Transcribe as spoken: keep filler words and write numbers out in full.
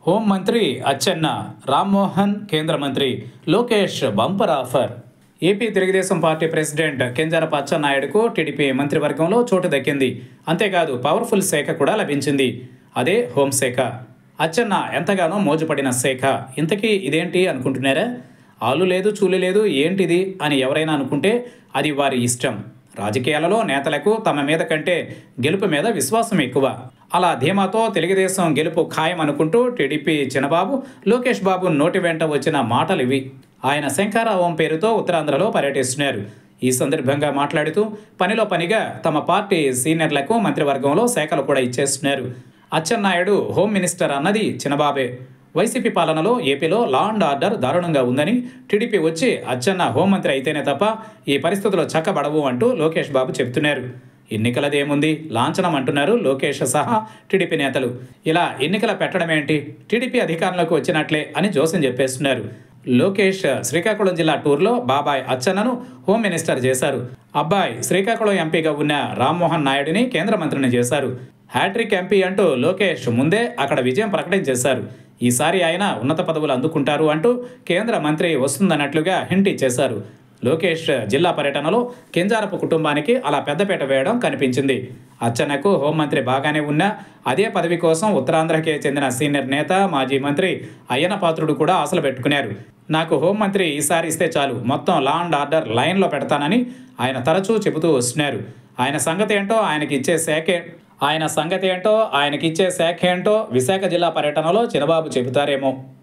Home మంత్రి అచ్చెన్న, రామ్మోహన్ కేంద్ర మంత్రి Lokesh bumper offer. AP Telugu Desam party president Kinjarapu అచ్చెన్నాయుడుకు టీడీపీ మంత్రివర్గంలో చోటు దక్కింది. అంతేకాదు పవర్ఫుల్ శాఖ కూడా లభించింది. అదే హోంశాఖ. అచ్చెన్న ఎంతగానో మోజుపడిన శాఖ. ఇంతకీ ఇదేంటి అనుకుంటున్నారా? ఆలు లేదు చూలు లేదు ఏంటిది అని ఎవరైనా అనుకుంటే అది వారి ఇష్టం. రాజకీయాలలో నేతలకు తమ మీద కంటే గెలుపు మీద విశ్వాసం ఎక్కువ. అలా ధీమాతో తెలుగుదేశం గెలుపు ఖాయం అనుకుంటూ టీడీపీ చిన్నబాబు లోకేష్ బాబు నోటి వెంట వచ్చిన మాటలు ఇవి. ఆయన శంఖారావం పేరుతో ఉత్తరాంధ్రలో పర్యటిస్తున్నారు. ఈ సందర్భంగా మాట్లాడుతూ పనిలో పనిగా తమ పార్టీ సీనియర్లకు మంత్రివర్గంలో శాఖలు కూడా ఇచ్చేస్తున్నారు. అచ్చెన్నాయుడు హోమ్ మినిస్టర్ అన్నది చిన్నబాబే. వైసీపీ పాలనలో ఏపీలో లా అండ్ ఆర్డర్ దారుణంగా ఉందని, టీడీపీ వచ్చి అచ్చెన్న హోంమంత్రి అయితేనే తప్ప ఈ పరిస్థితులు చక్కబడవు అంటూ లోకేష్ బాబు చెబుతున్నారు. ఎన్నికలదేముంది లాంఛనం అంటున్నారు లోకేష్ సహా టీడీపీ నేతలు. ఇలా ఎన్నికల పెట్టడమేంటి, టీడీపీ అధికారంలోకి వచ్చినట్లే అని జోస్యం చెప్పేస్తున్నారు. లోకేష్ శ్రీకాకుళం జిల్లా టూర్లో బాబాయ్ అచ్చెన్నను హోమ్ మినిస్టర్ చేశారు. అబ్బాయి శ్రీకాకుళం ఎంపీగా ఉన్న రామ్మోహన్ నాయుడిని కేంద్ర మంత్రిని చేశారు. హ్యాట్రిక్ ఎంపీ అంటూ లోకేష్ ముందే అక్కడ విజయం ప్రకటించేశారు. ఈసారి ఆయన ఉన్నత పదవులు అందుకుంటారు అంటూ కేంద్ర మంత్రి వస్తుందన్నట్లుగా హింట్ ఇచ్చేశారు. లోకేష్ జిల్లా పర్యటనలో కింజరాపు కుటుంబానికి అలా పెద్దపీట వేయడం కనిపించింది. అచ్చెన్నకు హోంమంత్రి బాగానే ఉన్నా అదే పదవి కోసం ఉత్తరాంధ్రకే చెందిన సీనియర్ నేత మాజీ మంత్రి అయ్యన పాత్రుడు కూడా ఆశలు పెట్టుకున్నారు. నాకు హోంమంత్రి ఈసారి ఇస్తే చాలు, మొత్తం లా అండ్ ఆర్డర్ లైన్లో పెడతానని ఆయన తరచూ చెబుతూ వస్తున్నారు. ఆయన సంగతి ఏంటో ఆయనకి ఇచ్చే శాఖే ఆయన సంగతి ఏంటో ఆయనకిచ్చే శాఖ ఏంటో విశాఖ జిల్లా పర్యటనలో చినబాబు చెబుతారేమో.